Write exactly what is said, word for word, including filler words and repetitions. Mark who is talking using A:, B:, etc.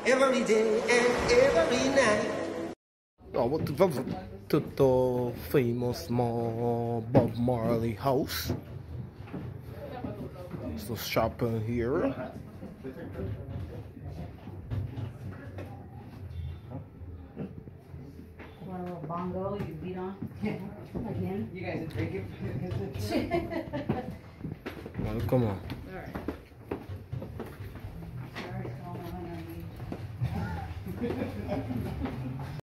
A: every day and every night.
B: Oh, what the to the famous Bob Marley house. So shopping here.
C: Want a little bongo you beat on? Again?
D: You guys are drinking?
B: Well, come on.
C: Alright. Sorry, it's all on our